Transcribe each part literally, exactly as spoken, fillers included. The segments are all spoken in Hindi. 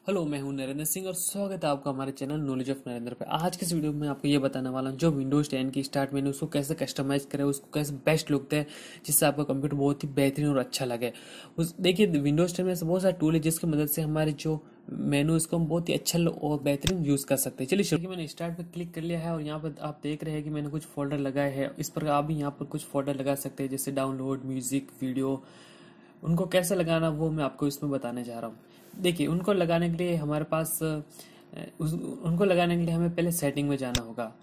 हेलो, मैं हूं नरेंद्र सिंह और स्वागत है आपका हमारे चैनल नॉलेज ऑफ नरेंद्र पे। आज के इस वीडियो में मैं आपको ये बताने वाला हूं जो विंडोज टेन की स्टार्ट मेन्यू उसको कैसे कस्टमाइज करें, उसको कैसे बेस्ट लुक दे जिससे आपका कंप्यूटर बहुत ही बेहतरीन और अच्छा लगे। उस देखिए, विंडोज टेन में ऐसे बहुत सारे टूल है जिसकी मदद से हमारे जो मेनू इसको हम बहुत ही अच्छा और बेहतरीन यूज कर सकते हैं। चलिए शुरू। मैंने स्टार्ट पे क्लिक कर लिया है और यहाँ पर आप देख रहे हैं कि मैंने कुछ फोल्डर लगाए हैं। इस पर आप भी यहाँ पर कुछ फोल्डर लगा सकते हैं, जैसे डाउनलोड, म्यूजिक, वीडियो। उनको कैसे लगाना वो मैं आपको इसमें बताने जा रहा हूँ। देखिए, उनको लगाने के लिए हमारे पास अ, उस, उनको लगाने के लिए हमें पहले सेटिंग में जाना होगा।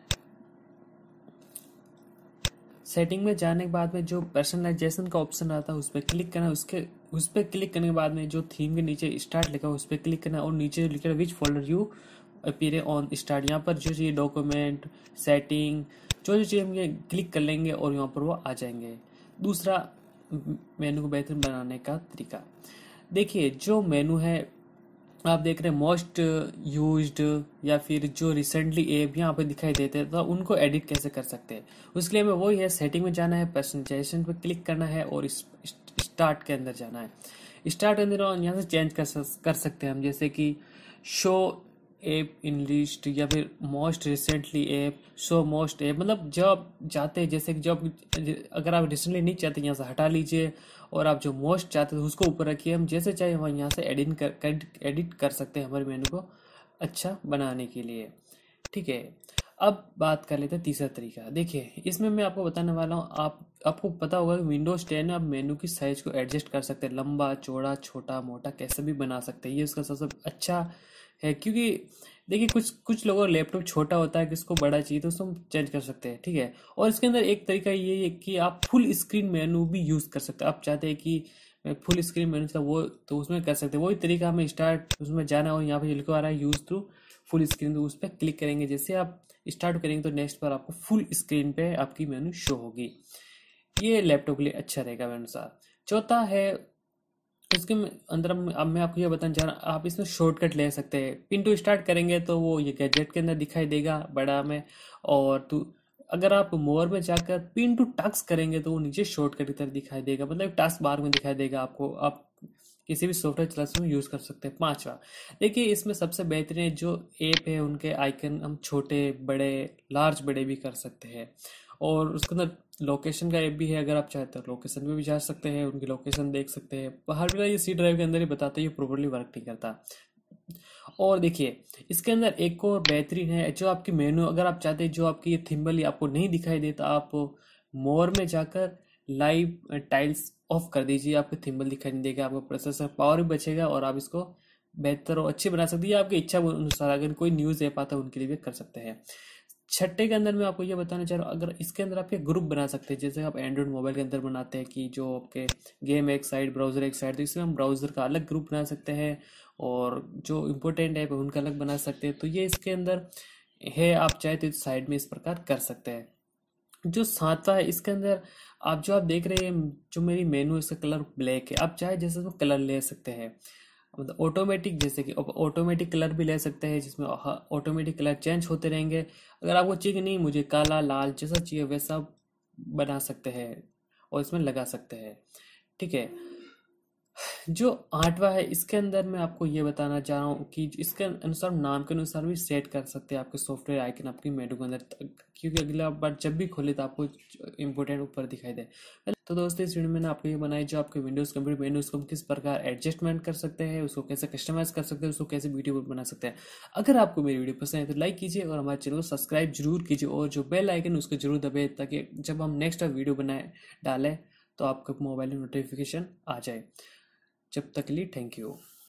सेटिंग में जाने के बाद में जो पर्सनलाइजेशन का ऑप्शन आता है उस पर क्लिक करना। उसके उस पर क्लिक करने के बाद में जो थीम के नीचे स्टार्ट लिखा है उस पर क्लिक करना और नीचे लिखा है which folder you appear on start. यहाँ पर जो चाहिए डॉक्यूमेंट, सेटिंग, जो जो चाहिए हम ये क्लिक कर लेंगे और यहाँ पर वो आ जाएंगे। दूसरा, मेनू को बेहतर बनाने का तरीका। देखिए, जो मेनू है आप देख रहे हैं मोस्ट यूज्ड या फिर जो रिसेंटली ऐप यहाँ पे दिखाई देते हैं, तो उनको एडिट कैसे कर सकते हैं उसके लिए हमें वही है, सेटिंग में जाना है, पर्सनलाइजेशन पे क्लिक करना है और इस स्टार्ट के अंदर जाना है। स्टार्ट के अंदर यहाँ से चेंज कर कर सकते हैं हम, जैसे कि शो ऐप इन लिस्ट या फिर most recently app, show most app. मतलब जब आप जाते हैं, जैसे कि जब अगर आप रिसेंटली नहीं चाहते यहाँ से हटा लीजिए और आप जो मोस्ट चाहते हैं उसको ऊपर रखिए। हम जैसे चाहे वहाँ यहाँ से एडिट कर एडिट कर सकते हैं हमारे मेनू को अच्छा बनाने के लिए। ठीक है, अब बात कर लेते हैं तीसरा तरीका। देखिए, इसमें मैं आपको बताने वाला हूँ, आप आपको पता होगा कि विंडोज टेन में आप मेनू की साइज को एडजस्ट कर सकते हैं, लंबा चौड़ा छोटा मोटा कैसे भी बना सकते हैं। ये उसका सबसे अच्छा है, क्योंकि देखिए कुछ कुछ लोगों का लैपटॉप छोटा होता है, किसको बड़ा चाहिए तो उसको हम चेंज कर सकते हैं। ठीक है, और इसके अंदर एक तरीका ये है कि आप फुल स्क्रीन मेनू भी यूज कर सकते हैं। आप चाहते हैं कि फुल स्क्रीन मेनू था वो, तो उसमें कर सकते हैं। वही तरीका हमें स्टार्ट उसमें जाना हो, यहाँ पे लिखा आ रहा है यूज थ्रू फुल स्क्रीन, तो उस पर क्लिक करेंगे। जैसे आप स्टार्ट करेंगे तो नेक्स्ट पर आपको फुल स्क्रीन पे आपकी मेनू शो होगी। ये लैपटॉप के लिए अच्छा रहेगा मेरे अनुसार। चौथा है, इसके में- अंदर हम- अब मैं आपको ये बताना चाह रहा हूँ, आप इसमें शॉर्टकट ले सकते हैं। पिन टू स्टार्ट करेंगे तो वो ये गैजेट के अंदर दिखाई देगा बड़ा में, और तो अगर आप मोर में जाकर पिन टू टास्क करेंगे तो वो नीचे शॉर्टकट की तरह दिखाई देगा, मतलब टास्क बार में दिखाई देगा आपको। आप किसी भी सॉफ्टवेयर चला में यूज कर सकते हैं। पांचवा, देखिए इसमें सबसे बेहतरीन जो ऐप है उनके आइकन हम छोटे बड़े लार्ज बड़े भी कर सकते हैं। और उसके अंदर लोकेशन का ऐप भी है, अगर आप चाहते हो लोकेशन में भी जा सकते हैं, उनकी लोकेशन देख सकते हैं। हर जगह ये सी ड्राइव के अंदर ही बताते हैं, ये प्रॉपरली वर्क नहीं करता। और देखिए, इसके अंदर एक और बेहतरीन है, जो आपकी मेनू अगर आप चाहते हैं जो आपकी ये थिम्बल आपको नहीं दिखाई देता, आप मोर में जाकर लाइव टाइल्स ऑफ कर दीजिए, आपको थिम्बल दिखाई नहीं देगा, आपको प्रोसेसर पावर भी बचेगा और आप इसको बेहतर और अच्छे बना सकते हैं। आपकी इच्छा के अनुसार अगर कोई न्यूज़ ऐप आता है उनके लिए भी कर सकते हैं। छठे के अंदर मैं आपको ये बताना चाह रहा हूँ, अगर इसके अंदर आपके ग्रुप बना सकते हैं, जैसे आप एंड्रॉइड मोबाइल के अंदर बनाते हैं कि जो आपके गेम एक साइड, ब्राउजर एक साइड, तो इसमें हम ब्राउजर का अलग ग्रुप बना सकते हैं और जो इम्पोर्टेंट ऐप है उनका अलग बना सकते हैं। तो ये इसके अंदर है, आप चाहे तो साइड में इस प्रकार कर सकते हैं। जो सातवां है, इसके अंदर आप जो आप देख रहे हैं, जो मेरी मेनू इसका कलर ब्लैक है, आप चाहे जैसे उसमें कलर ले सकते हैं, मतलब ऑटोमेटिक, जैसे कि ऑटोमेटिक कलर भी ले सकते हैं जिसमें ऑटोमेटिक कलर चेंज होते रहेंगे। अगर आपको चाहिए कि नहीं मुझे काला लाल जैसा चाहिए वैसा बना सकते हैं और इसमें लगा सकते हैं। ठीक है, जो आठवां है, इसके अंदर मैं आपको ये बताना चाह रहा हूँ कि इसके अनुसार नाम के अनुसार भी सेट कर सकते हैं आपके सॉफ्टवेयर आइकन आपकी मेनू के अंदर, क्योंकि अगला बार जब भी खोले तो आपको इंपॉर्टेंट ऊपर दिखाई दे। तो दोस्तों, इस वीडियो में मैंने आपको ये बनाई जो आपके विंडोज कंप्यूटर मेनूज को हम किस प्रकार एडजस्टमेंट कर सकते हैं, उसको कैसे कस्टमाइज कर सकते हैं, उसको कैसे ब्यूटीफुल बना सकते हैं। अगर आपको मेरी वीडियो पसंद है तो लाइक कीजिए और हमारे चैनल को सब्सक्राइब जरूर कीजिए और जो बेल आइकन उसको जरूर दबाए, ताकि जब हम नेक्स्ट वीडियो बनाए डालें तो आपके मोबाइल में नोटिफिकेशन आ जाए। जब तक के लिए थैंक यू।